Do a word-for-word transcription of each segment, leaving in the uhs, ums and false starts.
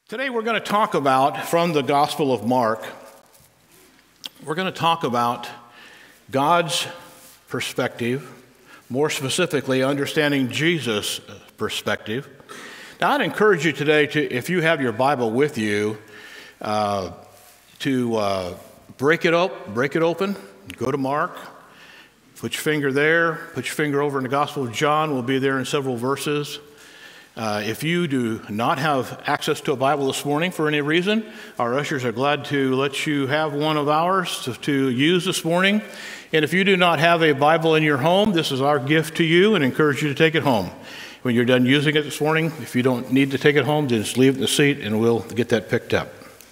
Today we're going to talk about, from the Gospel of Mark, we're going to talk about God's perspective, more specifically understanding Jesus' perspective. Now I'd encourage you today to, if you have your Bible with you, uh, to uh, break it up, break it open, go to Mark, put your finger there, put your finger over in the Gospel of John. We'll be there in several verses. Uh, if you do not have access to a Bible this morning for any reason, our ushers are glad to let you have one of ours to, to use this morning. And if you do not have a Bible in your home, this is our gift to you and encourage you to take it home. When you're done using it this morning, if you don't need to take it home, just leave it in the seat and we'll get that picked up.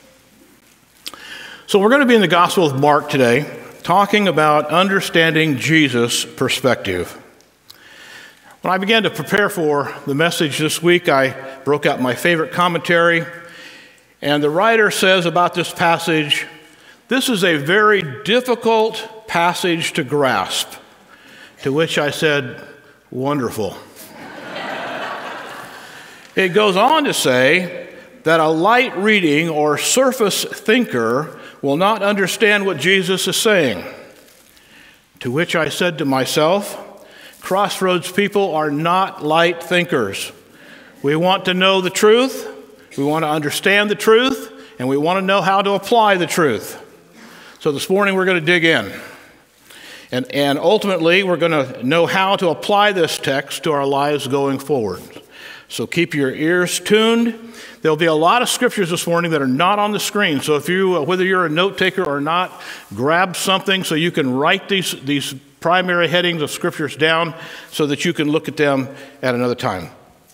So we're going to be in the Gospel of Mark today, talking about understanding Jesus' perspective. When I began to prepare for the message this week, I broke out my favorite commentary, and the writer says about this passage, "This is a very difficult passage to grasp," to which I said, "Wonderful." It goes on to say that a light reading or surface thinker will not understand what Jesus is saying, to which I said to myself, Crossroads people are not light thinkers. We want to know the truth, we want to understand the truth, and we want to know how to apply the truth. So this morning we're going to dig in. And, and ultimately we're going to know how to apply this text to our lives going forward. So keep your ears tuned. There'll be a lot of scriptures this morning that are not on the screen. So if you, whether you're a note taker or not, grab something so you can write these, these primary headings of scriptures down so that you can look at them at another time.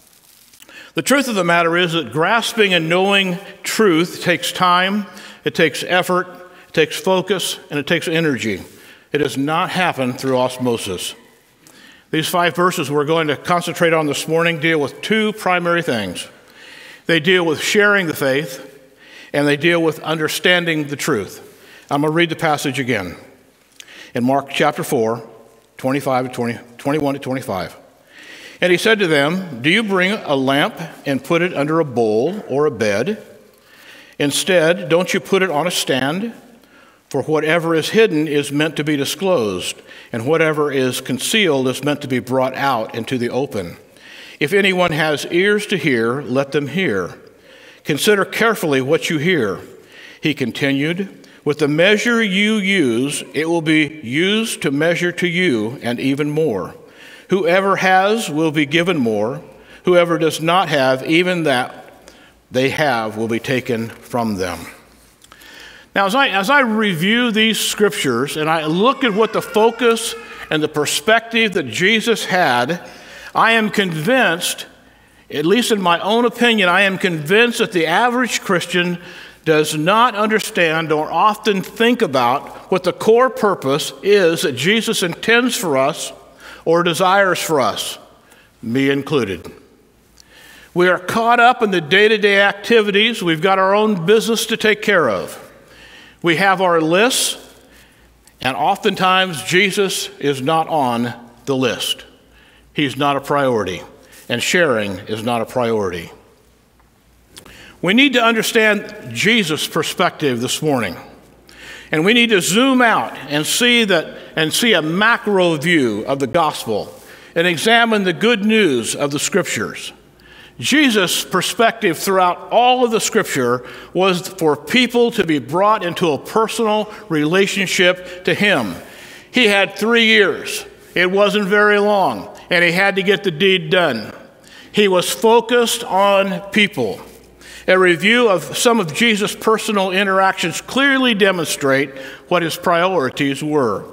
The truth of the matter is that grasping and knowing truth takes time, it takes effort, it takes focus, and it takes energy. It does not happen through osmosis. These five verses we're going to concentrate on this morning deal with two primary things. They deal with sharing the faith, and they deal with understanding the truth. I'm going to read the passage again. In Mark chapter four, twenty-five to twenty, twenty-one to twenty-five. And he said to them, "Do you bring a lamp and put it under a bowl or a bed? Instead, don't you put it on a stand? For whatever is hidden is meant to be disclosed, and whatever is concealed is meant to be brought out into the open. If anyone has ears to hear, let them hear. Consider carefully what you hear." He continued, "With the measure you use, it will be used to measure to you, and even more. Whoever has will be given more. Whoever does not have, even that they have will be taken from them." Now, as I, as I review these scriptures, and I look at what the focus and the perspective that Jesus had, I am convinced, at least in my own opinion, I am convinced that the average Christian does not understand or often think about what the core purpose is that Jesus intends for us or desires for us, me included. We are caught up in the day-to-day activities. We've got our own business to take care of. We have our lists, and oftentimes Jesus is not on the list. He's not a priority, and sharing is not a priority. We need to understand Jesus' perspective this morning. And we need to zoom out and see that and see a macro view of the gospel and examine the good news of the scriptures. Jesus' perspective throughout all of the scripture was for people to be brought into a personal relationship to him. He had three years. It wasn't very long, and he had to get the deed done. He was focused on people. A review of some of Jesus' personal interactions clearly demonstrate what his priorities were.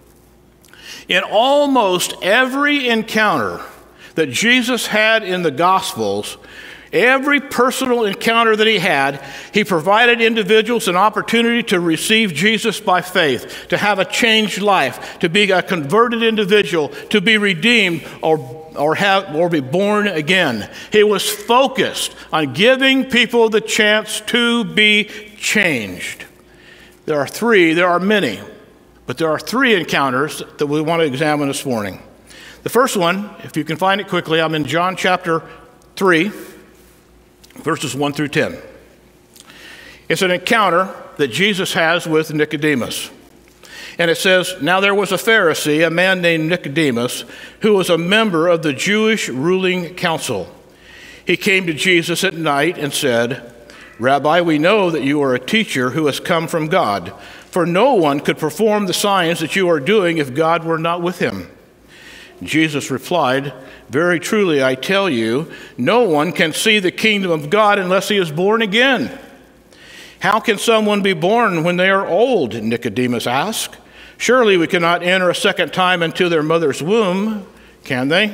In almost every encounter that Jesus had in the Gospels, every personal encounter that he had, he provided individuals an opportunity to receive Jesus by faith, to have a changed life, to be a converted individual, to be redeemed or, or, have, or be born again. He was focused on giving people the chance to be changed. There are three, there are many, but there are three encounters that we want to examine this morning. The first one, if you can find it quickly, I'm in John chapter three, verses one through ten. It's an encounter that Jesus has with Nicodemus. And it says, "Now there was a Pharisee, a man named Nicodemus, who was a member of the Jewish ruling council. He came to Jesus at night and said, 'Rabbi, we know that you are a teacher who has come from God, for no one could perform the signs that you are doing if God were not with him.' Jesus replied, 'Very truly I tell you, no one can see the kingdom of God unless he is born again.' 'How can someone be born when they are old?' Nicodemus asked. 'Surely we cannot enter a second time into their mother's womb, can they?'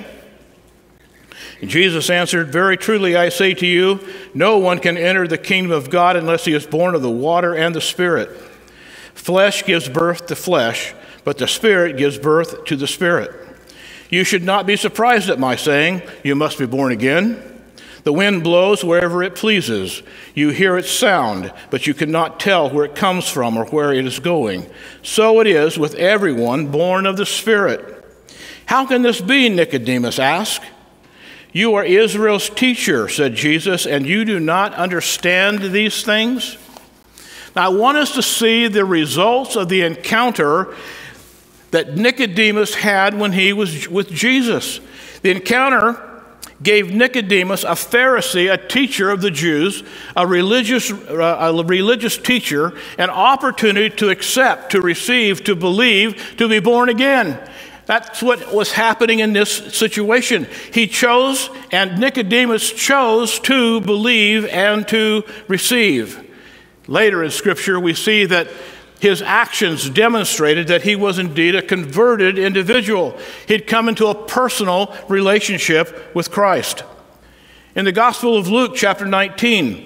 Jesus answered, 'Very truly I say to you, no one can enter the kingdom of God unless he is born of the water and the Spirit. Flesh gives birth to flesh, but the Spirit gives birth to the Spirit. You should not be surprised at my saying, you must be born again. The wind blows wherever it pleases. You hear its sound, but you cannot tell where it comes from or where it is going. So it is with everyone born of the Spirit.' 'How can this be?' Nicodemus asked. 'You are Israel's teacher,' said Jesus, 'and you do not understand these things?' Now, I want us to see the results of the encounter that Nicodemus had when he was with Jesus. The encounter gave Nicodemus, a Pharisee, a teacher of the Jews, a religious, uh, a religious teacher, an opportunity to accept, to receive, to believe, to be born again. That's what was happening in this situation. He chose, and Nicodemus chose to believe and to receive. Later in Scripture, we see that his actions demonstrated that he was indeed a converted individual. He'd come into a personal relationship with Christ. In the Gospel of Luke, chapter nineteen,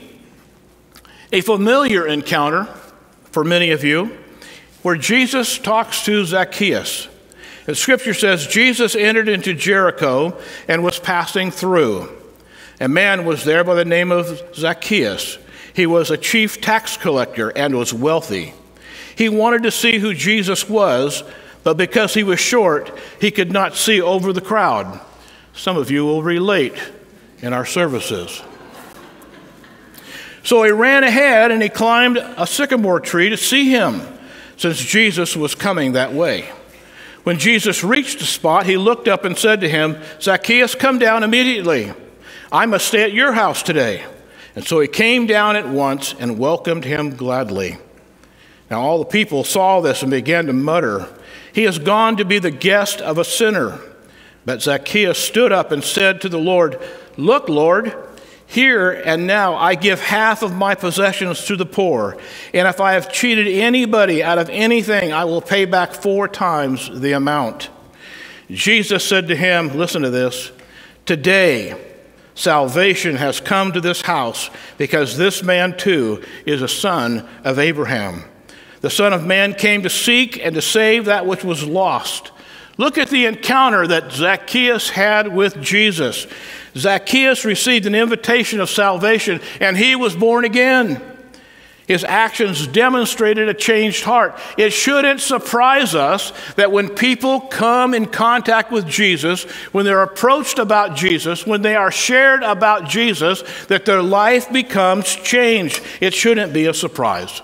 a familiar encounter for many of you, where Jesus talks to Zacchaeus. And Scripture says, Jesus entered into Jericho and was passing through. A man was there by the name of Zacchaeus. He was a chief tax collector and was wealthy. He wanted to see who Jesus was, but because he was short, he could not see over the crowd. Some of you will relate in our services. So he ran ahead and he climbed a sycamore tree to see him, since Jesus was coming that way. When Jesus reached the spot, he looked up and said to him, "Zacchaeus, come down immediately. I must stay at your house today." And so he came down at once and welcomed him gladly. Now all the people saw this and began to mutter, "He has gone to be the guest of a sinner." But Zacchaeus stood up and said to the Lord, "Look, Lord, here and now I give half of my possessions to the poor, and if I have cheated anybody out of anything, I will pay back four times the amount." Jesus said to him, listen to this, "Today salvation has come to this house, because this man too is a son of Abraham. The Son of Man came to seek and to save that which was lost." Look at the encounter that Zacchaeus had with Jesus. Zacchaeus received an invitation of salvation, and he was born again. His actions demonstrated a changed heart. It shouldn't surprise us that when people come in contact with Jesus, when they're approached about Jesus, when they are shared about Jesus, that their life becomes changed. It shouldn't be a surprise.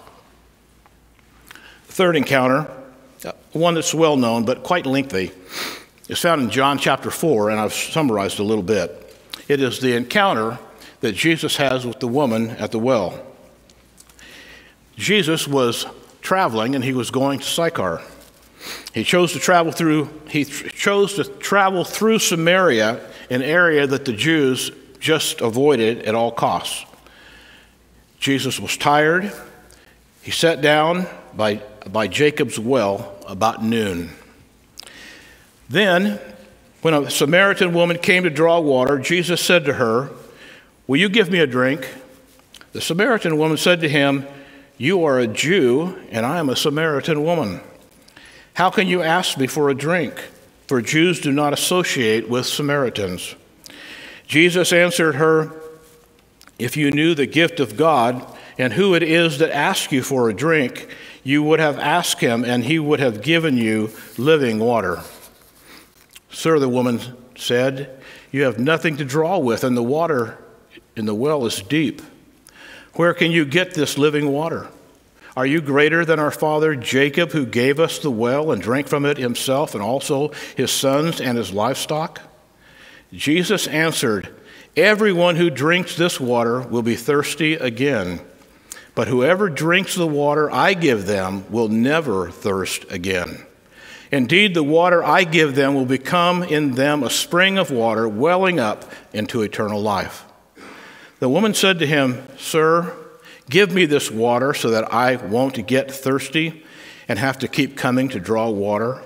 Third encounter, one that's well known but quite lengthy, is found in John chapter four, and I've summarized a little bit. It is the encounter that Jesus has with the woman at the well. Jesus was traveling and he was going to Sychar. He chose to travel through he chose to travel through Samaria, an area that the Jews just avoided at all costs. Jesus was tired. He sat down by by Jacob's well about noon. Then, when a Samaritan woman came to draw water, Jesus said to her, "Will you give me a drink?" The Samaritan woman said to him, "You are a Jew, and I am a Samaritan woman. How can you ask me for a drink? For Jews do not associate with Samaritans." Jesus answered her, "If you knew the gift of God and who it is that asks you for a drink, you would have asked him, and he would have given you living water." "Sir," the woman said, "you have nothing to draw with, and the water in the well is deep. Where can you get this living water? Are you greater than our father Jacob, who gave us the well and drank from it himself and also his sons and his livestock?" Jesus answered, "Everyone who drinks this water will be thirsty again. But whoever drinks the water I give them will never thirst again. Indeed, the water I give them will become in them a spring of water welling up into eternal life." The woman said to him, "Sir, give me this water so that I won't get thirsty and have to keep coming to draw water."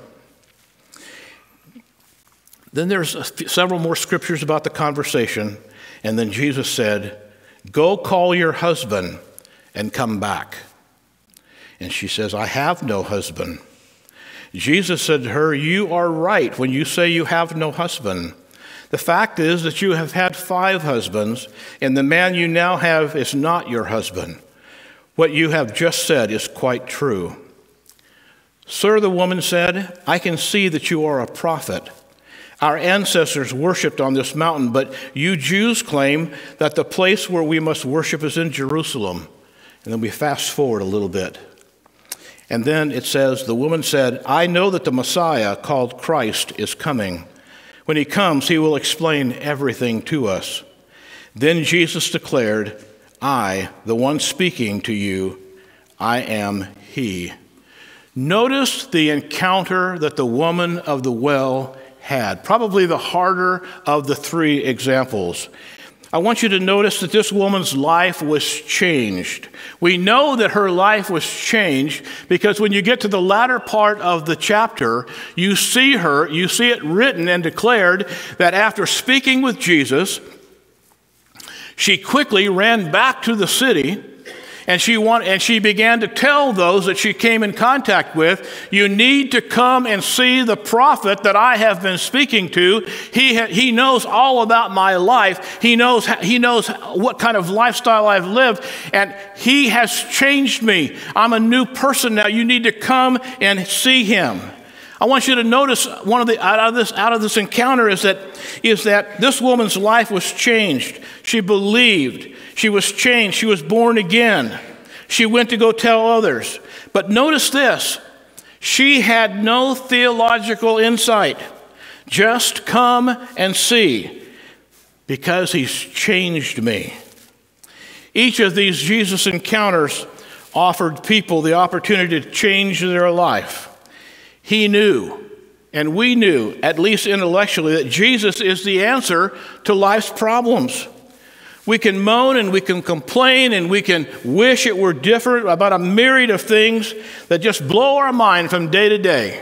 Then there's a few, several more scriptures about the conversation, and then Jesus said, "Go call your husband and come back." And she says, "I have no husband." Jesus said to her, "You are right when you say you have no husband. The fact is that you have had five husbands, and the man you now have is not your husband. What you have just said is quite true." "Sir," the woman said, "I can see that you are a prophet. Our ancestors worshipped on this mountain, but you Jews claim that the place where we must worship is in Jerusalem." And then we fast forward a little bit. And then it says, the woman said, "I know that the Messiah, called Christ, is coming. When he comes, he will explain everything to us." Then Jesus declared, "I, the one speaking to you, I am he." Notice the encounter that the woman of the well had, probably the harder of the three examples. I want you to notice that this woman's life was changed. We know that her life was changed because when you get to the latter part of the chapter, you see her, you see it written and declared that after speaking with Jesus, she quickly ran back to the city. And she, want, and she began to tell those that she came in contact with, "You need to come and see the prophet that I have been speaking to. He, ha, he knows all about my life. He knows, he knows what kind of lifestyle I've lived, and he has changed me. I'm a new person now. You need to come and see him." I want you to notice one of the out of this out of this encounter is that is that this woman's life was changed. She believed. She was changed. She was born again. She went to go tell others. But notice this. She had no theological insight. Just come and see, because he's changed me. Each of these Jesus encounters offered people the opportunity to change their life. He knew, and we knew, at least intellectually, that Jesus is the answer to life's problems. We can moan and we can complain and we can wish it were different about a myriad of things that just blow our mind from day to day.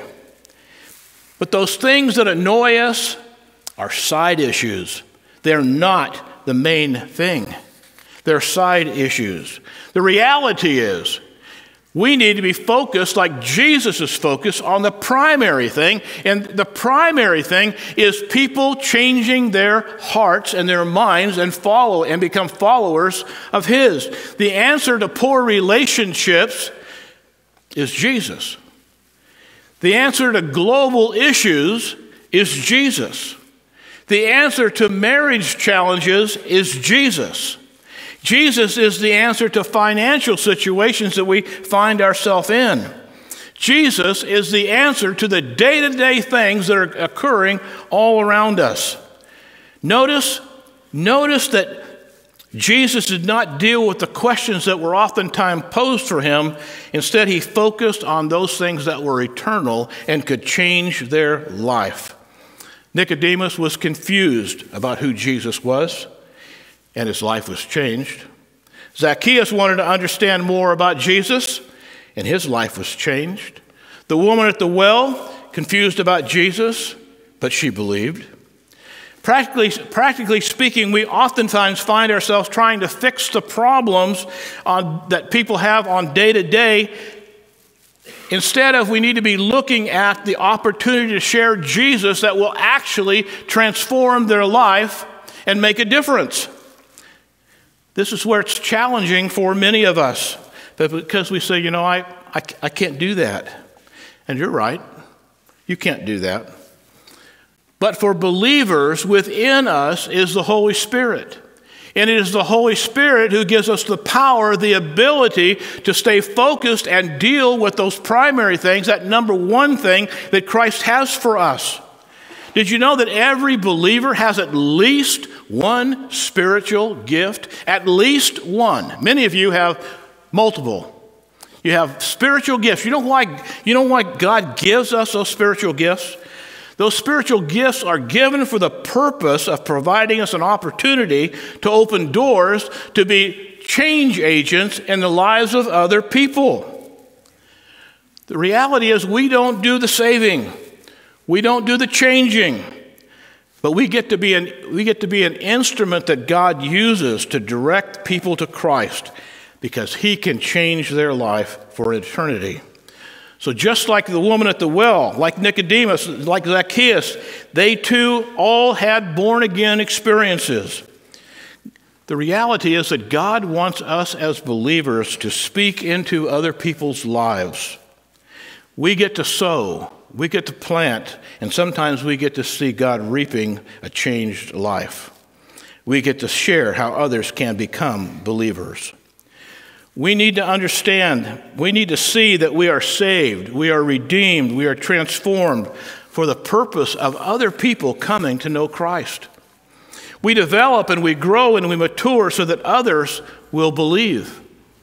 But those things that annoy us are side issues. They're not the main thing. They're side issues. The reality is, we need to be focused like Jesus is focused on the primary thing. And the primary thing is people changing their hearts and their minds and follow and become followers of his. The answer to poor relationships is Jesus. The answer to global issues is Jesus. The answer to marriage challenges is Jesus. Jesus is the answer to financial situations that we find ourselves in. Jesus is the answer to the day-to-day things that are occurring all around us. Notice, notice that Jesus did not deal with the questions that were oftentimes posed for him. Instead, he focused on those things that were eternal and could change their life. Nicodemus was confused about who Jesus was, and his life was changed. Zacchaeus wanted to understand more about Jesus, and his life was changed. The woman at the well, confused about Jesus, but she believed. Practically, practically speaking, we oftentimes find ourselves trying to fix the problems on, that people have on day to day. Instead of, we need to be looking at the opportunity to share Jesus that will actually transform their life and make a difference. This is where it's challenging for many of us, but because we say, you know, I, I, I can't do that. And you're right, you can't do that. But for believers, within us is the Holy Spirit. And it is the Holy Spirit who gives us the power, the ability to stay focused and deal with those primary things, that number one thing that Christ has for us. Did you know that every believer has at least one spiritual gift? At least one. Many of you have multiple. You have spiritual gifts. You know why, you know why God gives us those spiritual gifts? Those spiritual gifts are given for the purpose of providing us an opportunity to open doors to be change agents in the lives of other people. The reality is we don't do the saving. We don't do the changing. But we get to be an, we get to be an instrument that God uses to direct people to Christ because he can change their life for eternity. So just like the woman at the well, like Nicodemus, like Zacchaeus, they too all had born-again experiences. The reality is that God wants us as believers to speak into other people's lives. We get to sow, we get to plant, and sometimes we get to see God reaping a changed life. We get to share how others can become believers. We need to understand, we need to see that we are saved, we are redeemed, we are transformed for the purpose of other people coming to know Christ. We develop and we grow and we mature so that others will believe.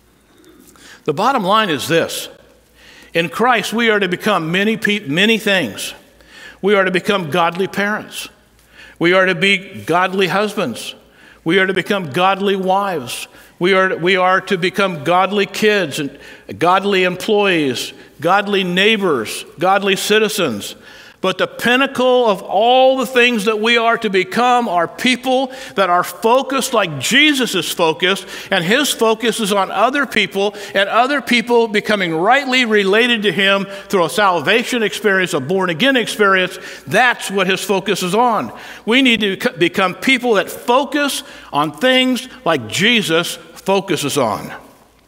The bottom line is this. In Christ, we are to become many, pe- many things. We are to become godly parents. We are to be godly husbands. We are to become godly wives. We are, we are to become godly kids and godly employees, godly neighbors, godly citizens. But the pinnacle of all the things that we are to become are people that are focused like Jesus is focused, and his focus is on other people and other people becoming rightly related to him through a salvation experience, a born-again experience. That's what his focus is on. We need to become people that focus on things like Jesus focuses on. Do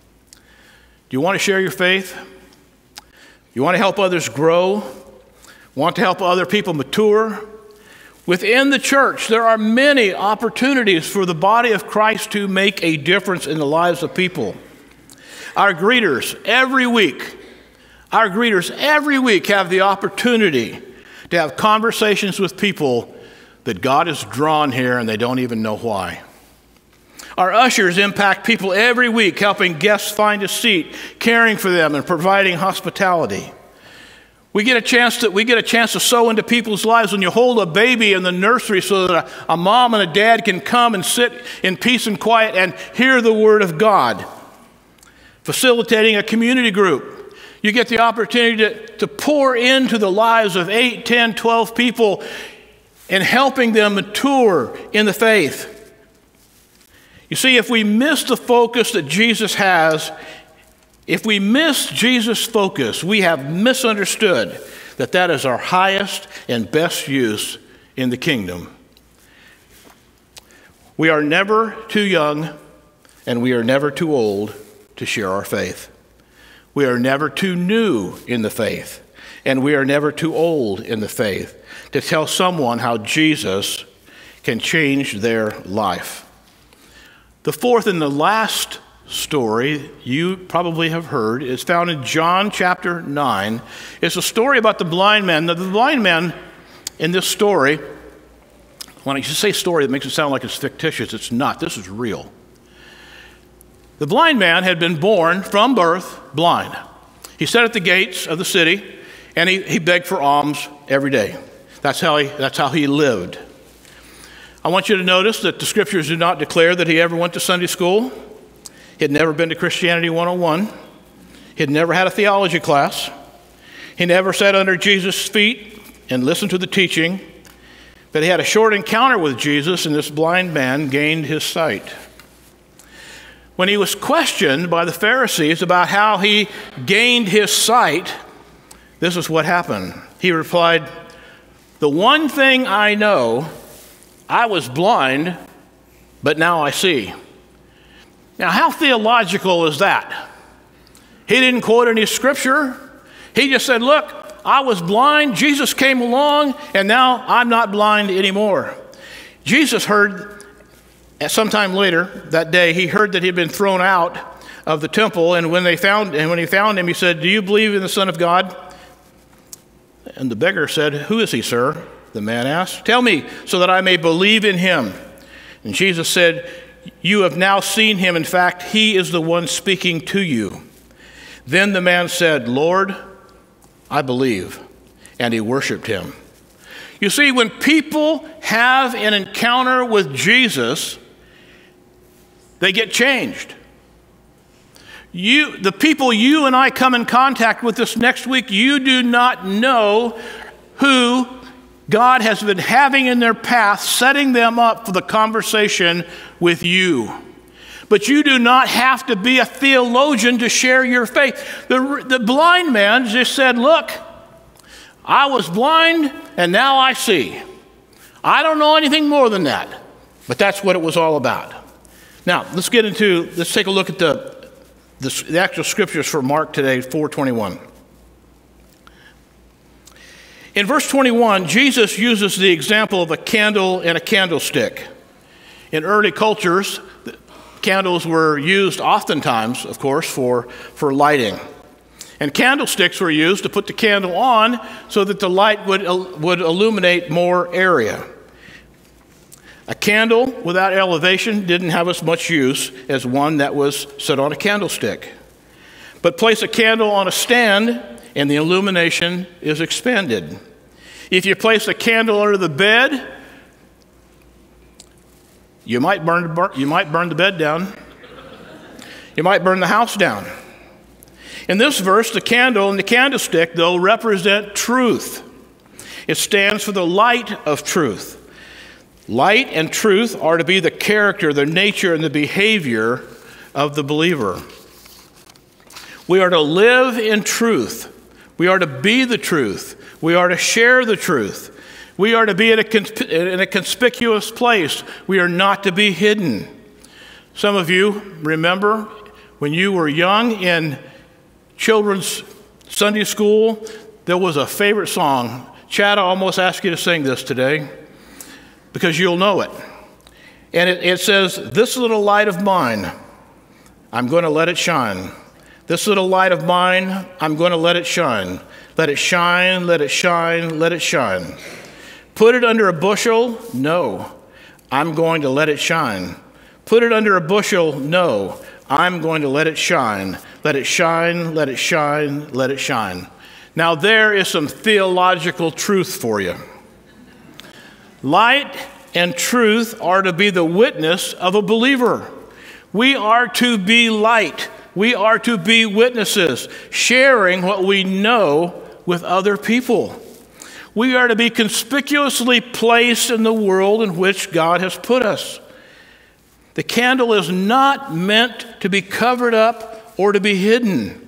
you want to share your faith? You want to help others grow? Want to help other people mature? Within the church, there are many opportunities for the body of Christ to make a difference in the lives of people. Our greeters every week, our greeters every week have the opportunity to have conversations with people that God has drawn here and they don't even know why. Our ushers impact people every week, helping guests find a seat, caring for them, and providing hospitality. We get a chance to, we get a chance to sow into people's lives when you hold a baby in the nursery so that a, a mom and a dad can come and sit in peace and quiet and hear the Word of God. Facilitating a community group. You get the opportunity to, to pour into the lives of eight, ten, twelve people and helping them mature in the faith. You see, if we miss the focus that Jesus has, if we miss Jesus' focus, we have misunderstood that that is our highest and best use in the kingdom. We are never too young and we are never too old to share our faith. We are never too new in the faith and we are never too old in the faith to tell someone how Jesus can change their life. The fourth and the last story you probably have heard is found in John chapter nine. It's a story about the blind man. Now, the blind man in this story, when I say story, it makes it sound like it's fictitious. It's not. This is real. The blind man had been born from birth blind. He sat at the gates of the city and he, he begged for alms every day. That's how he, that's how he lived. I want you to notice that the scriptures do not declare that he ever went to Sunday school. He had never been to Christianity one oh one. He had never had a theology class. He never sat under Jesus' feet and listened to the teaching. But he had a short encounter with Jesus, and this blind man gained his sight. When he was questioned by the Pharisees about how he gained his sight, this is what happened. He replied, "The one thing I know, I was blind, but now I see." Now, how theological is that? He didn't quote any scripture. He just said, look, I was blind, Jesus came along, and now I'm not blind anymore. Jesus heard Sometime later that day, he heard that he had been thrown out of the temple, and when they found and when he found him, he said, "Do you believe in the Son of God?" And the beggar said, "Who is he, sir?" The man asked. "Tell me, so that I may believe in him." And Jesus said, "You have now seen him. In fact, he is the one speaking to you." Then the man said, "Lord, I believe." And he worshiped him. You see, when people have an encounter with Jesus, they get changed. You, the people you and I come in contact with this next week, you do not know who God has been having in their path, setting them up for the conversation with you. But you do not have to be a theologian to share your faith. The, the blind man just said, "Look, I was blind and now I see." I don't know anything more than that, but that's what it was all about. Now, let's get into, let's take a look at the, the, the actual scriptures for Mark today, four twenty-one. In verse twenty-one, Jesus uses the example of a candle and a candlestick. In early cultures, candles were used oftentimes, of course, for, for lighting. And candlesticks were used to put the candle on so that the light would, would illuminate more area. A candle without elevation didn't have as much use as one that was set on a candlestick. But place a candle on a stand and the illumination is expanded. If you place a candle under the bed, you might burn, you might burn the bed down. You might burn the house down. In this verse, the candle and the candlestick, though, represent truth. It stands for the light of truth. Light and truth are to be the character, the nature, and the behavior of the believer. We are to live in truth. We are to be the truth. We are to share the truth. We are to be in a, consp- in a conspicuous place. We are not to be hidden. Some of you remember when you were young in children's Sunday school, there was a favorite song. Chad, I almost asked you to sing this today because you'll know it. And it, it says, "This little light of mine, I'm going to let it shine. This little light of mine, I'm going to let it shine. Let it shine, let it shine, let it shine. Put it under a bushel? No, I'm going to let it shine. Put it under a bushel? No, I'm going to let it shine. Let it shine, let it shine, let it shine." Now there is some theological truth for you. Light and truth are to be the witness of a believer. We are to be light. We are to be witnesses, sharing what we know with other people. We are to be conspicuously placed in the world in which God has put us. The candle is not meant to be covered up or to be hidden.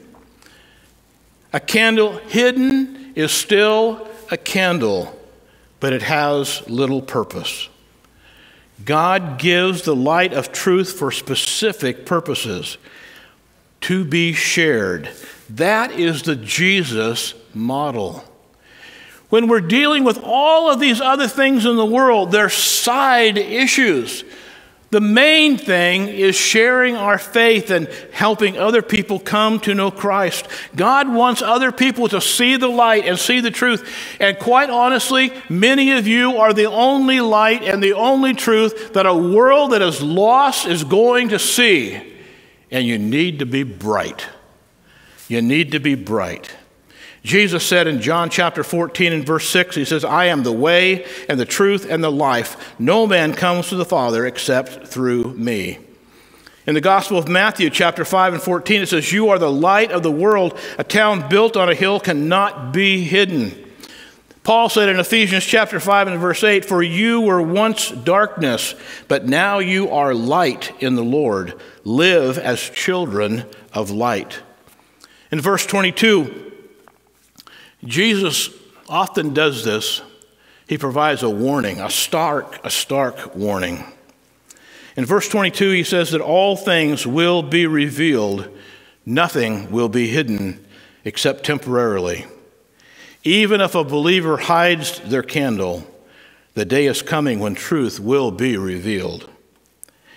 A candle hidden is still a candle, but it has little purpose. God gives the light of truth for specific purposes, to be shared. That is the Jesus model. When we're dealing with all of these other things in the world, they're side issues. The main thing is sharing our faith and helping other people come to know Christ. God wants other people to see the light and see the truth. And quite honestly, many of you are the only light and the only truth that a world that is lost is going to see. And you need to be bright. You need to be bright. Jesus said in John chapter fourteen and verse six, he says, "I am the way and the truth and the life. No man comes to the Father except through me." In the Gospel of Matthew chapter five and fourteen, it says, "You are the light of the world. A town built on a hill cannot be hidden." Paul said in Ephesians chapter five and verse eight, "For you were once darkness, but now you are light in the Lord. Live as children of light." In verse twenty-two, Jesus often does this. He provides a warning, a stark, a stark warning. In verse twenty-two, he says that all things will be revealed. Nothing will be hidden except temporarily. Even if a believer hides their candle, the day is coming when truth will be revealed.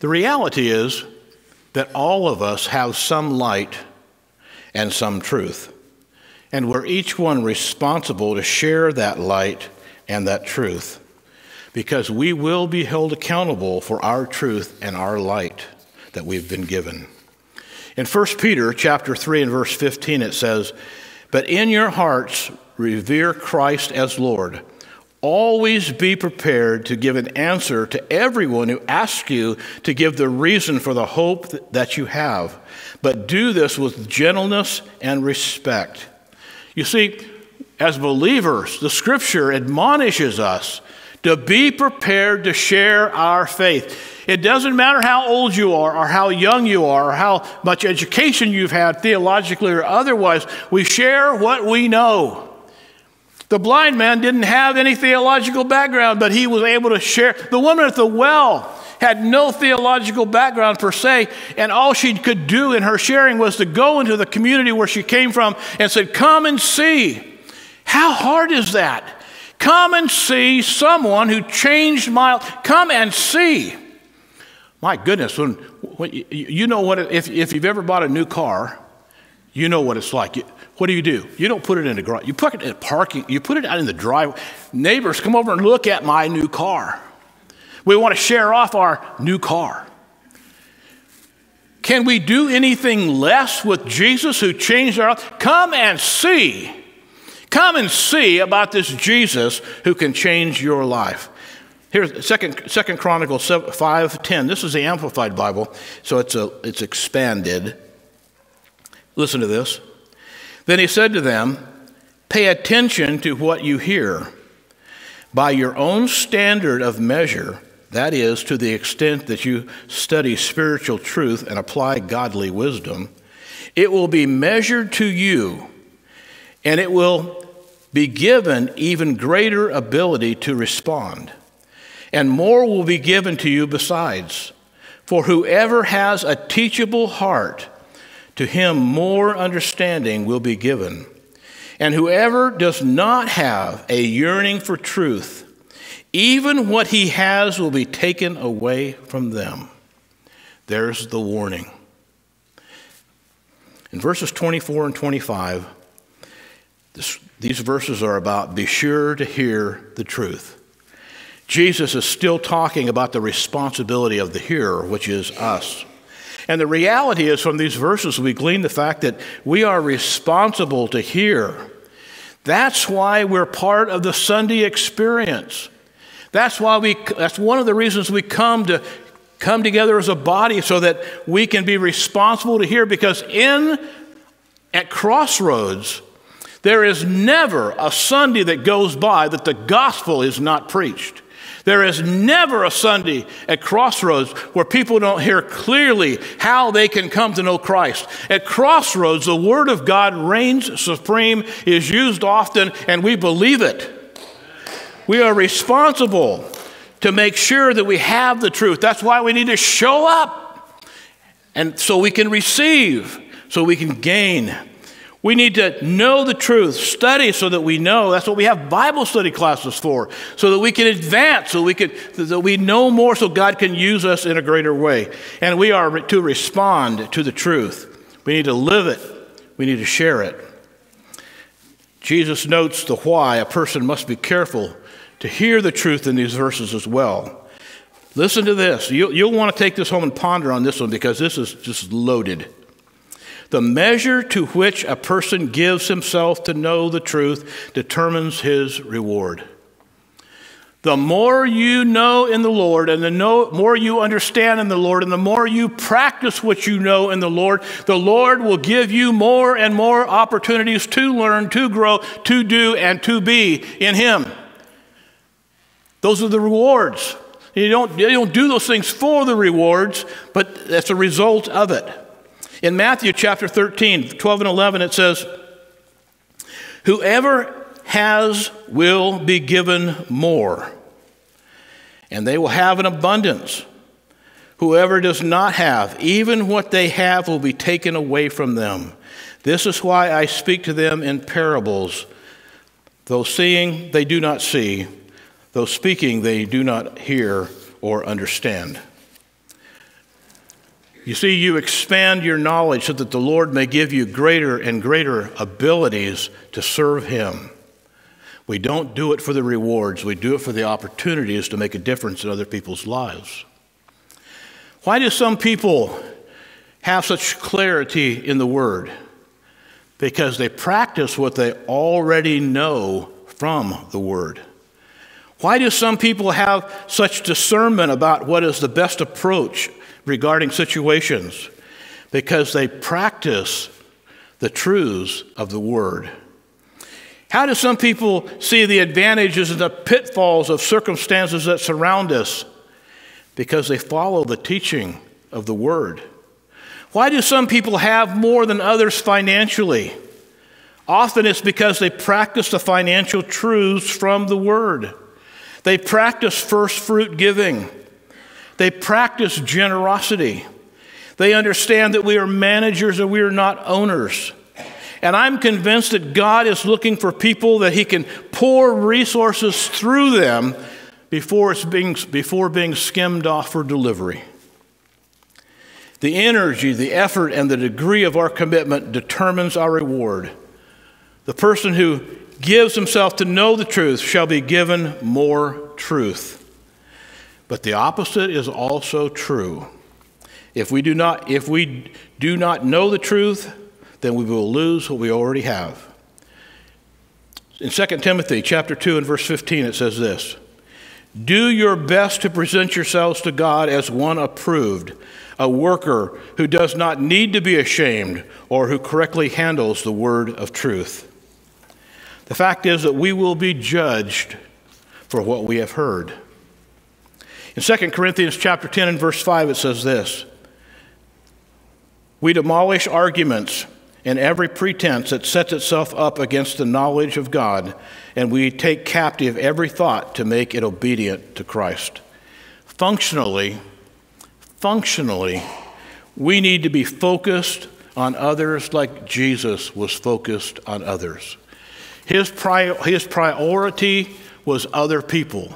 The reality is that all of us have some light and some truth, and we're each one responsible to share that light and that truth, because we will be held accountable for our truth and our light that we've been given. In First Peter chapter three and verse fifteen, it says, "But in your hearts revere Christ as Lord. Always be prepared to give an answer to everyone who asks you to give the reason for the hope that you have. But do this with gentleness and respect." You see, as believers, the Scripture admonishes us to be prepared to share our faith. It doesn't matter how old you are or how young you are or how much education you've had theologically or otherwise. We share what we know. The blind man didn't have any theological background, but he was able to share. The woman at the well had no theological background per se, and all she could do in her sharing was to go into the community where she came from and said, "Come and see." How hard is that? Come and see someone who changed my life. Come and see. My goodness, when, when you know what, if, if you've ever bought a new car, you know what it's like. You, what do you do? You don't put it in the garage. You put it in parking. You put it out in the driveway. Neighbors, come over and look at my new car. We want to share off our new car. Can we do anything less with Jesus who changed our life? Come and see. Come and see about this Jesus who can change your life. Here's Second, Second Chronicles five ten. This is the Amplified Bible, so it's a, it's expanded. Listen to this. Then he said to them, "Pay attention to what you hear. By your own standard of measure, that is, to the extent that you study spiritual truth and apply godly wisdom, it will be measured to you, and it will be given even greater ability to respond. And more will be given to you besides. For whoever has a teachable heart, to him more understanding will be given. And whoever does not have a yearning for truth, even what he has will be taken away from them." There's the warning. In verses twenty-four and twenty-five, this, these verses are about be sure to hear the truth. Jesus is still talking about the responsibility of the hearer, which is us. And the reality is, from these verses, we glean the fact that we are responsible to hear. That's why we're part of the Sunday experience. That's why we, that's one of the reasons we come to come together as a body, so that we can be responsible to hear, because in, at Crossroads, there is never a Sunday that goes by that the gospel is not preached. There is never a Sunday at Crossroads where people don't hear clearly how they can come to know Christ. At Crossroads, the Word of God reigns supreme, is used often, and we believe it. We are responsible to make sure that we have the truth. That's why we need to show up, and so we can receive, so we can gain. We need to know the truth, study so that we know. That's what we have Bible study classes for, so that we can advance, so we can, so that we know more, so God can use us in a greater way. And we are to respond to the truth. We need to live it. We need to share it. Jesus notes the why a person must be careful to hear the truth in these verses as well. Listen to this. You'll, you'll want to take this home and ponder on this one, because this is just loaded. The measure to which a person gives himself to know the truth determines his reward. The more you know in the Lord, and the know, more you understand in the Lord, and the more you practice what you know in the Lord, the Lord will give you more and more opportunities to learn, to grow, to do, and to be in Him. Those are the rewards. You don't, you don't do those things for the rewards, but that's a result of it. In Matthew chapter thirteen, twelve and eleven, it says, "Whoever has will be given more, and they will have an abundance. Whoever does not have, even what they have will be taken away from them. This is why I speak to them in parables. Though seeing, they do not see. Though speaking, they do not hear or understand." You see, you expand your knowledge so that the Lord may give you greater and greater abilities to serve him. We don't do it for the rewards. We do it for the opportunities to make a difference in other people's lives. Why do some people have such clarity in the Word? Because they practice what they already know from the Word. Why do some people have such discernment about what is the best approach regarding situations? Because they practice the truths of the Word. How do some people see the advantages and the pitfalls of circumstances that surround us? Because they follow the teaching of the Word. Why do some people have more than others financially? Often it's because they practice the financial truths from the Word. They practice first fruit giving. They practice generosity. They understand that we are managers and we are not owners. And I'm convinced that God is looking for people that he can pour resources through them before, it's being, before being skimmed off for delivery. The energy, the effort, and the degree of our commitment determines our reward. The person who gives himself to know the truth shall be given more truth. But the opposite is also true. If we do not, if we do not know the truth, then we will lose what we already have. In Second Timothy chapter two and verse fifteen, it says this: do your best to present yourselves to God as one approved, a worker who does not need to be ashamed, or who correctly handles the word of truth. The fact is that we will be judged for what we have heard. In Second Corinthians chapter ten and verse five, it says this: we demolish arguments and every pretense that sets itself up against the knowledge of God, and we take captive every thought to make it obedient to Christ. Functionally, functionally, we need to be focused on others like Jesus was focused on others. His, pri- his priority was other people.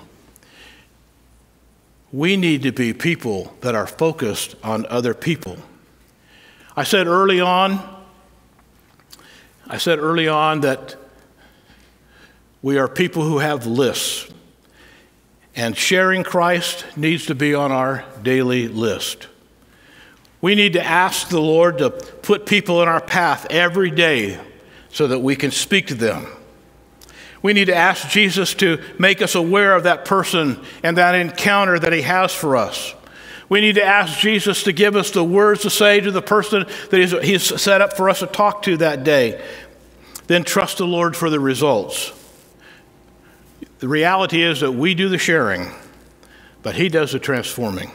We need to be people that are focused on other people. I said early on, I said early on that we are people who have lists, and sharing Christ needs to be on our daily list. We need to ask the Lord to put people in our path every day so that we can speak to them. We need to ask Jesus to make us aware of that person and that encounter that he has for us. We need to ask Jesus to give us the words to say to the person that he's, he's set up for us to talk to that day. Then trust the Lord for the results. The reality is that we do the sharing, but he does the transforming.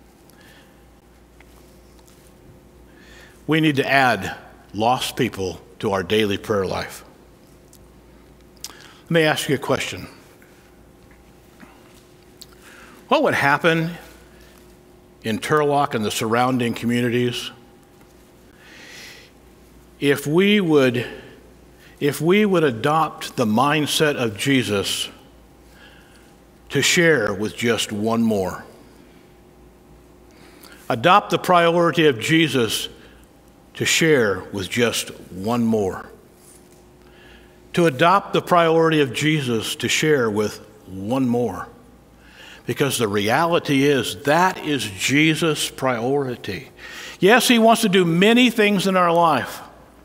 We need to add lost people to our daily prayer life. Let me ask you a question. What would happen in Turlock and the surrounding communities if we would, if we would adopt the mindset of Jesus to share with just one more? Adopt the priority of Jesus to share with just one more. To adopt the priority of Jesus to share with one more. Because the reality is that is Jesus' priority. Yes, he wants to do many things in our life.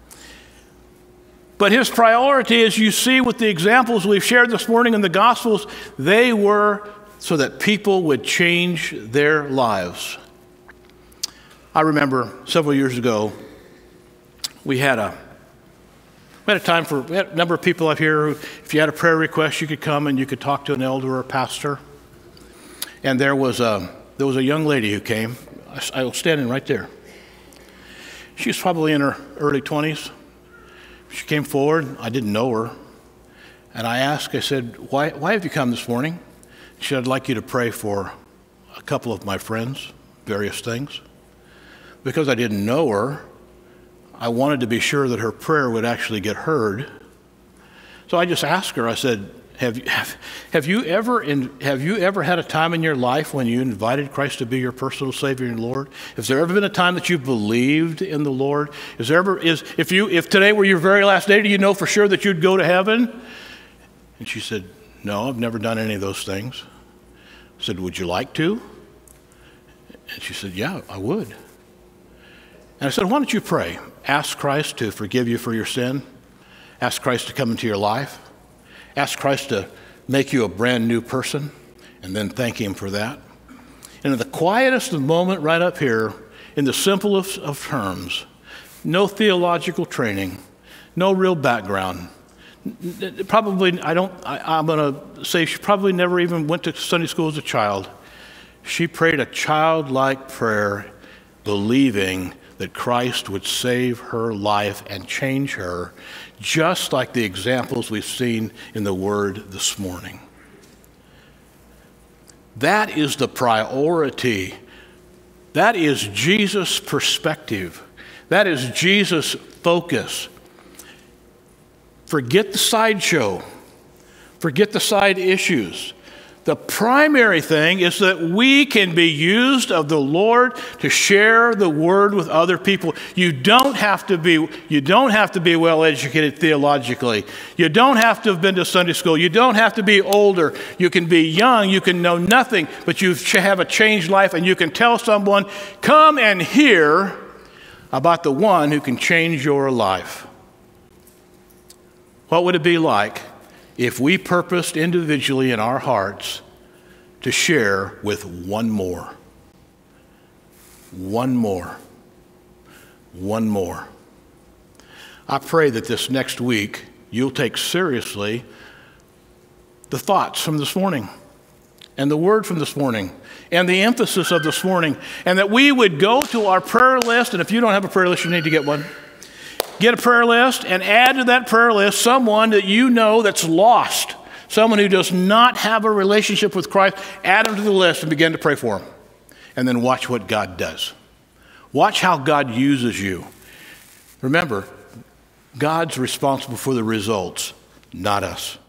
But his priority, as you see with the examples we've shared this morning in the Gospels, they were so that people would change their lives. I remember several years ago, we had a we had a time for we had a number of people up here who, if you had a prayer request, you could come and you could talk to an elder or a pastor. And there was a there was a young lady who came. I was standing right there. She was probably in her early twenties. She came forward. I didn't know her. And I asked, I said, why, why have you come this morning? She said, I'd like you to pray for a couple of my friends, various things. Because I didn't know her, I wanted to be sure that her prayer would actually get heard. So I just asked her, I said, Have you, have, have you ever in, have you ever had a time in your life when you invited Christ to be your personal Savior and Lord? Has there ever been a time that you believed in the Lord? Is there ever is if you if today were your very last day, do you know for sure that you'd go to heaven? And she said, "No, I've never done any of those things." I said, "Would you like to?" And she said, "Yeah, I would." And I said, "Why don't you pray? Ask Christ to forgive you for your sin. Ask Christ to come into your life. Ask Christ to make you a brand new person, and then thank Him for that." And in the quietest of moment right up here, in the simplest of terms, no theological training, no real background. Probably, I don't, I, I'm going to say she probably never even went to Sunday school as a child. She prayed a childlike prayer, believing that Christ would save her life and change her, just like the examples we've seen in the Word this morning. That is the priority. That is Jesus' perspective. That is Jesus' focus. Forget the sideshow. Forget the side issues. The primary thing is that we can be used of the Lord to share the Word with other people. You don't have to be, you don't have to be well educated theologically. You don't have to have been to Sunday school. You don't have to be older. You can be young. You can know nothing, but you have a changed life, and you can tell someone, "Come and hear about the one who can change your life." What would it be like if we purposed individually in our hearts to share with one more? One more. One more. I pray that this next week you'll take seriously the thoughts from this morning and the word from this morning and the emphasis of this morning, and that we would go to our prayer list. And if you don't have a prayer list, you need to get one. Get a prayer list and add to that prayer list someone that you know that's lost, someone who does not have a relationship with Christ. Add them to the list and begin to pray for them. And then watch what God does. Watch how God uses you. Remember, God's responsible for the results, not us.